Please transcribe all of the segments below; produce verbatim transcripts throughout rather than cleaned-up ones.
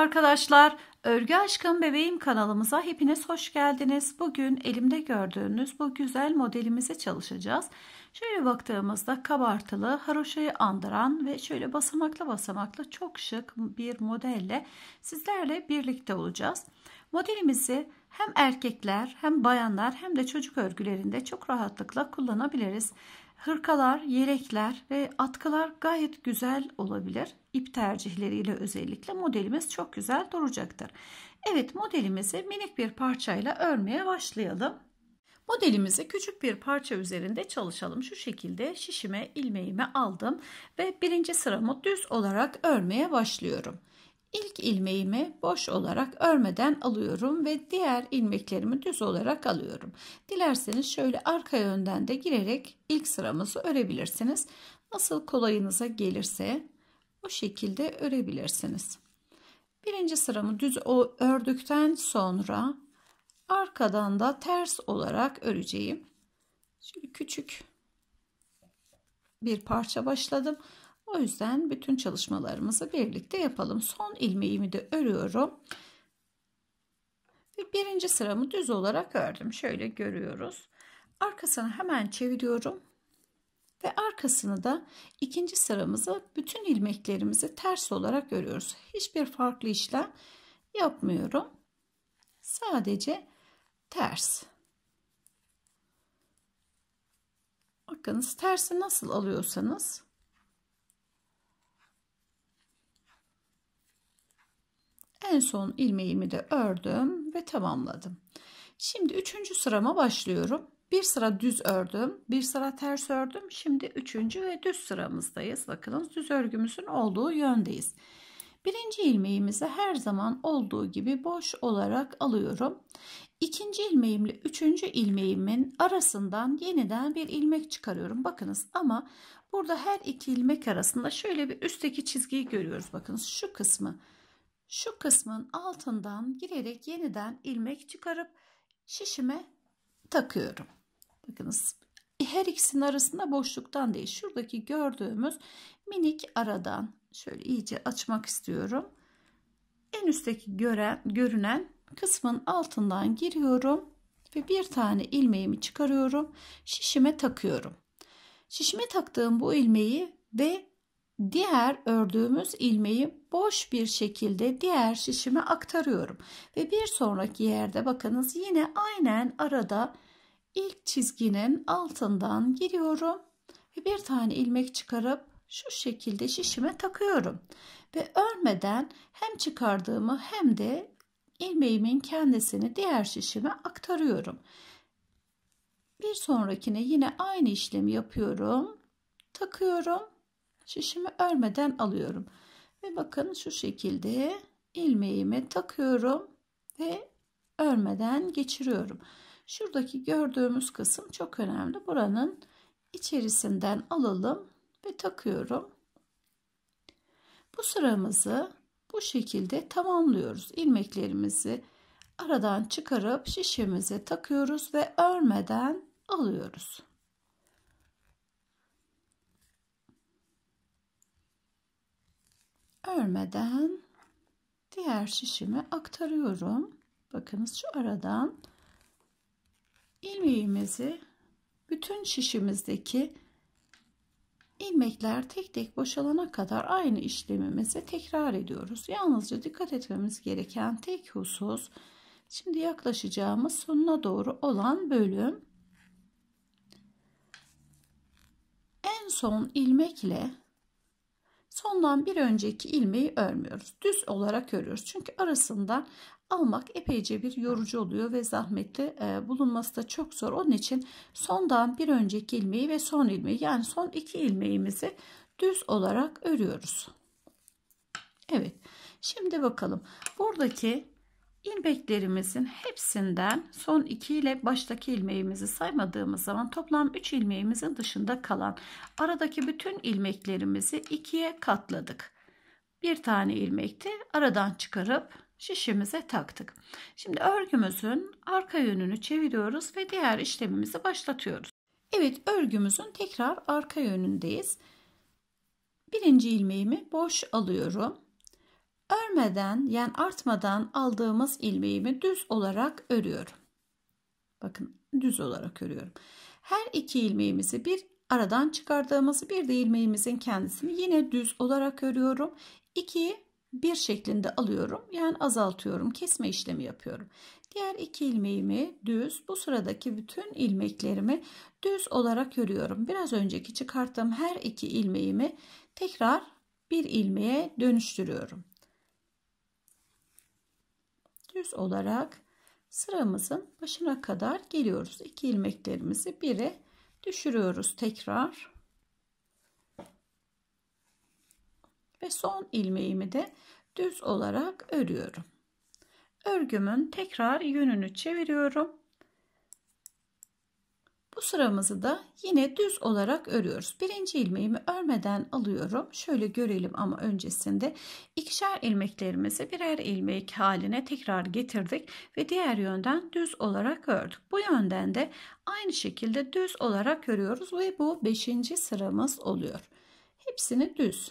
arkadaşlar, Örgü Aşkım Bebeğim kanalımıza hepiniz hoş geldiniz. Bugün elimde gördüğünüz bu güzel modelimizi çalışacağız. Şöyle baktığımızda kabartılı, haroşayı andıran ve şöyle basamaklı basamaklı çok şık bir modelle sizlerle birlikte olacağız. Modelimizi hem erkekler hem bayanlar hem de çocuk örgülerinde çok rahatlıkla kullanabiliriz. Hırkalar, yelekler ve atkılar gayet güzel olabilir. İp tercihleriyle özellikle modelimiz çok güzel duracaktır. Evet, modelimizi minik bir parçayla örmeye başlayalım. Modelimizi küçük bir parça üzerinde çalışalım. Şu şekilde şişime ilmeğimi aldım ve birinci sıramı düz olarak örmeye başlıyorum. İlk ilmeğimi boş olarak örmeden alıyorum ve diğer ilmeklerimi düz olarak alıyorum. Dilerseniz şöyle arka yönden de girerek ilk sıramızı örebilirsiniz. Nasıl kolayınıza gelirse o şekilde örebilirsiniz. Birinci sıramı düz ördükten sonra arkadan da ters olarak öreceğim. Şöyle küçük bir parça başladım. O yüzden bütün çalışmalarımızı birlikte yapalım. Son ilmeğimi de örüyorum. Ve birinci sıramı düz olarak ördüm. Şöyle görüyoruz. Arkasını hemen çeviriyorum. Ve arkasını da ikinci sıramızı bütün ilmeklerimizi ters olarak örüyoruz. Hiçbir farklı işlem yapmıyorum. Sadece ters. Bakınız, tersi nasıl alıyorsanız en son ilmeğimi de ördüm ve tamamladım. Şimdi üçüncü sırama başlıyorum. Bir sıra düz ördüm, bir sıra ters ördüm. Şimdi üçüncü ve düz sıramızdayız. Bakınız, düz örgümüzün olduğu yöndeyiz. Birinci ilmeğimizi her zaman olduğu gibi boş olarak alıyorum. İkinci ilmeğimle üçüncü ilmeğimin arasından yeniden bir ilmek çıkarıyorum. Bakınız, ama burada her iki ilmek arasında şöyle bir üstteki çizgiyi görüyoruz. Bakınız, şu kısmı. Şu kısmın altından girerek yeniden ilmek çıkarıp şişime takıyorum. Bakınız, her ikisinin arasında boşluktan değil, şuradaki gördüğümüz minik aradan şöyle iyice açmak istiyorum. En üstteki gören, görünen kısmın altından giriyorum ve bir tane ilmeğimi çıkarıyorum, şişime takıyorum. Şişime taktığım bu ilmeği ve diğer ördüğümüz ilmeği boş bir şekilde diğer şişime aktarıyorum ve bir sonraki yerde bakınız yine aynen arada ilk çizginin altından giriyorum ve bir tane ilmek çıkarıp şu şekilde şişime takıyorum ve örmeden hem çıkardığımı hem de ilmeğimin kendisini diğer şişime aktarıyorum. Bir sonrakine yine aynı işlemi yapıyorum, takıyorum, şişimi örmeden alıyorum ve bakın şu şekilde ilmeğimi takıyorum ve örmeden geçiriyorum. Şuradaki gördüğümüz kısım çok önemli. Buranın içerisinden alalım ve takıyorum. Bu sıramızı bu şekilde tamamlıyoruz. İlmeklerimizi aradan çıkarıp şişimize takıyoruz ve örmeden alıyoruz. Örmeden diğer şişime aktarıyorum. Bakınız, şu aradan ilmeğimizi bütün şişimizdeki ilmekler tek tek boşalana kadar aynı işlemimizi tekrar ediyoruz. Yalnızca dikkat etmemiz gereken tek husus, şimdi yaklaşacağımız sonuna doğru olan bölüm. En son ilmekle sondan bir önceki ilmeği örmüyoruz. Düz olarak örüyoruz. Çünkü arasından almak epeyce bir yorucu oluyor ve zahmetli, e, bulunması da çok zor. Onun için sondan bir önceki ilmeği ve son ilmeği, yani son iki ilmeğimizi düz olarak örüyoruz. Evet. Şimdi bakalım. Buradaki ilmeklerimizin hepsinden son iki ile baştaki ilmeğimizi saymadığımız zaman toplam üç ilmeğimizin dışında kalan aradaki bütün ilmeklerimizi ikiye katladık. Bir tane ilmekti, aradan çıkarıp şişimize taktık. Şimdi örgümüzün arka yönünü çeviriyoruz ve diğer işlemimizi başlatıyoruz. Evet, örgümüzün tekrar arka yönündeyiz. Birinci ilmeğimi boş alıyorum. Örmeden yani artmadan aldığımız ilmeğimi düz olarak örüyorum. Bakın düz olarak örüyorum. Her iki ilmeğimizi bir aradan çıkardığımız bir de ilmeğimizin kendisini yine düz olarak örüyorum. İkiyi bir şeklinde alıyorum. Yani azaltıyorum. Kesme işlemi yapıyorum. Diğer iki ilmeğimi düz, bu sıradaki bütün ilmeklerimi düz olarak örüyorum. Biraz önceki çıkarttığım her iki ilmeğimi tekrar bir ilmeğe dönüştürüyorum. Düz olarak sıramızın başına kadar geliyoruz. İki ilmeklerimizi bire düşürüyoruz tekrar. Ve son ilmeğimi de düz olarak örüyorum. Örgümün tekrar yönünü çeviriyorum. Bu sıramızı da yine düz olarak örüyoruz. Birinci ilmeğimi örmeden alıyorum. Şöyle görelim ama öncesinde ikişer ilmeklerimizi birer ilmek haline tekrar getirdik ve diğer yönden düz olarak ördük. Bu yönden de aynı şekilde düz olarak örüyoruz ve bu beşinci sıramız oluyor. Hepsini düz.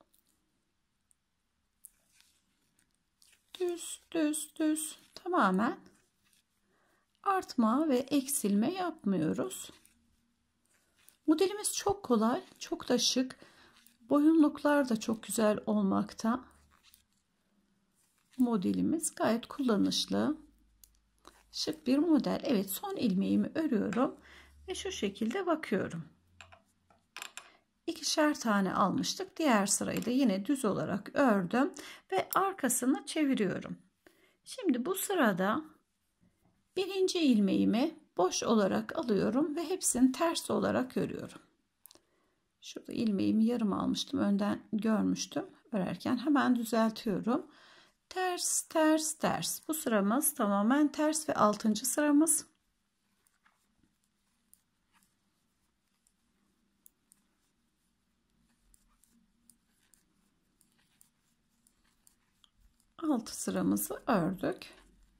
Düz, düz, düz. Tamamen artma ve eksilme yapmıyoruz. Modelimiz çok kolay, çok da şık. Boyunluklar da çok güzel olmakta. Modelimiz gayet kullanışlı. Şık bir model. Evet, son ilmeğimi örüyorum ve şu şekilde bakıyorum. İkişer tane almıştık. Diğer sırayı da yine düz olarak ördüm ve arkasını çeviriyorum. Şimdi bu sırada birinci ilmeğimi boş olarak alıyorum ve hepsini ters olarak örüyorum. Şurada ilmeğimi yarım almıştım. Önden görmüştüm. Örerken hemen düzeltiyorum. Ters, ters, ters. Bu sıramız tamamen ters ve altıncı sıramız. altı sıramızı ördük.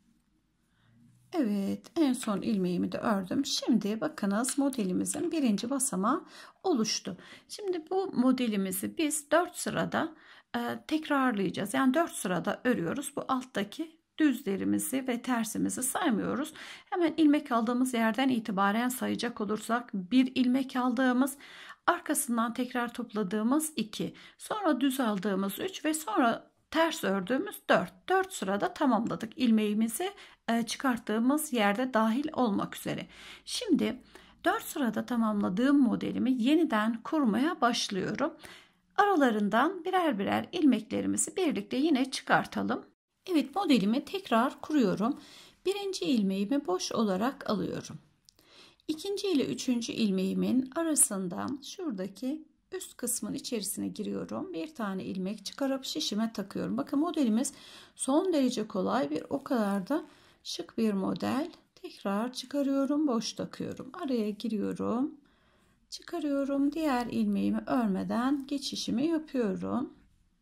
Evet, en son ilmeğimi de ördüm. Şimdi bakınız modelimizin birinci basamağı oluştu. Şimdi bu modelimizi biz dört sırada e, tekrarlayacağız. Yani dört sırada örüyoruz. Bu alttaki düzlerimizi ve tersimizi saymıyoruz. Hemen ilmek aldığımız yerden itibaren sayacak olursak bir ilmek aldığımız, arkasından tekrar topladığımız iki, sonra düz aldığımız üç ve sonra ters ördüğümüz dört. dört sırada tamamladık ilmeğimizi çıkarttığımız yerde dahil olmak üzere. Şimdi dört sırada tamamladığım modelimi yeniden kurmaya başlıyorum. Aralarından birer birer ilmeklerimizi birlikte yine çıkartalım. Evet, modelimi tekrar kuruyorum. Birinci ilmeğimi boş olarak alıyorum. İkinci ile üçüncü ilmeğimin arasından şuradaki üst kısmın içerisine giriyorum. Bir tane ilmek çıkarıp şişime takıyorum. Bakın modelimiz son derece kolay, bir o kadar da şık bir model. Tekrar çıkarıyorum, boş takıyorum. Araya giriyorum. Çıkarıyorum. Diğer ilmeğimi örmeden geçişimi yapıyorum.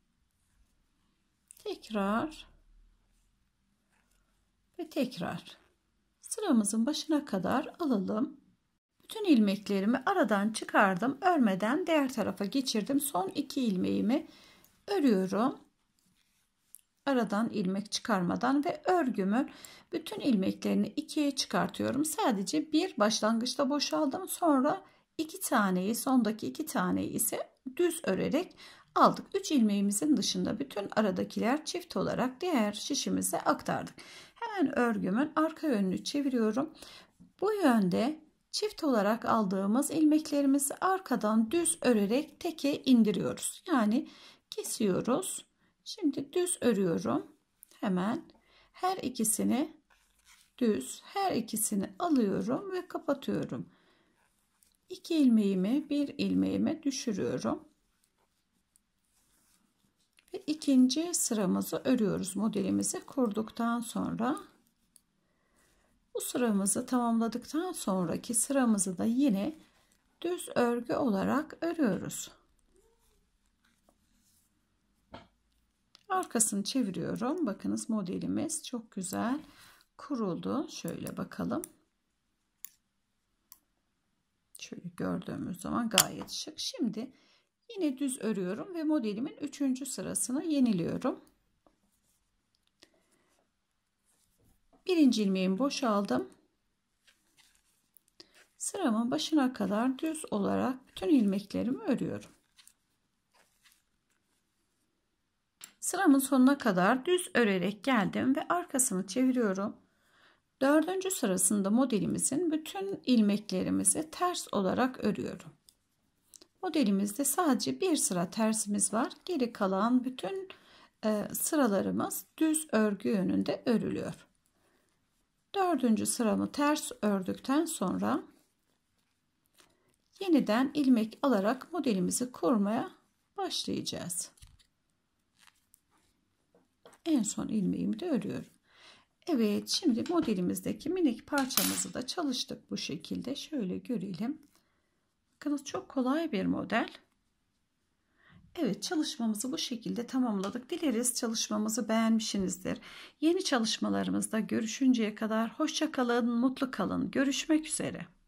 Tekrar ve tekrar. Sıramızın başına kadar alalım. Bütün ilmeklerimi aradan çıkardım. Örmeden diğer tarafa geçirdim. Son iki ilmeğimi örüyorum. Aradan ilmek çıkarmadan ve örgümün bütün ilmeklerini ikiye çıkartıyorum. Sadece bir başlangıçta boşaldım. Sonra iki taneyi, sondaki iki taneyi ise düz örerek aldık. üç ilmeğimizin dışında bütün aradakiler çift olarak diğer şişimize aktardık. Hemen örgümün arka yönünü çeviriyorum. Bu yönde çift olarak aldığımız ilmeklerimizi arkadan düz örerek teke indiriyoruz. Yani kesiyoruz. Şimdi düz örüyorum. Hemen her ikisini düz, her ikisini alıyorum ve kapatıyorum. İki ilmeğimi bir ilmeğime düşürüyorum. Ve ikinci sıramızı örüyoruz. Modelimizi kurduktan sonra bu sıramızı tamamladıktan sonraki sıramızı da yine düz örgü olarak örüyoruz. Arkasını çeviriyorum. Bakınız modelimiz çok güzel kuruldu. Şöyle bakalım. Şöyle gördüğümüz zaman gayet şık. Şimdi yine düz örüyorum ve modelimin üçüncü sırasını yeniliyorum. Birinci ilmeğimi boşaldım. Sıramın başına kadar düz olarak bütün ilmeklerimi örüyorum. Sıramın sonuna kadar düz örerek geldim ve arkasını çeviriyorum. Dördüncü sırasında modelimizin bütün ilmeklerimizi ters olarak örüyorum. Modelimizde sadece bir sıra tersimiz var. Geri kalan bütün e, sıralarımız düz örgü yönünde örülüyor. Dördüncü sıramı ters ördükten sonra yeniden ilmek alarak modelimizi kurmaya başlayacağız. En son ilmeğimi de örüyorum. Evet, şimdi modelimizdeki minik parçamızı da çalıştık bu şekilde. Şöyle görelim. Bakınız, çok kolay bir model. Evet, çalışmamızı bu şekilde tamamladık. Dileriz çalışmamızı beğenmişsinizdir. Yeni çalışmalarımızda görüşünceye kadar hoşça kalın, mutlu kalın. Görüşmek üzere.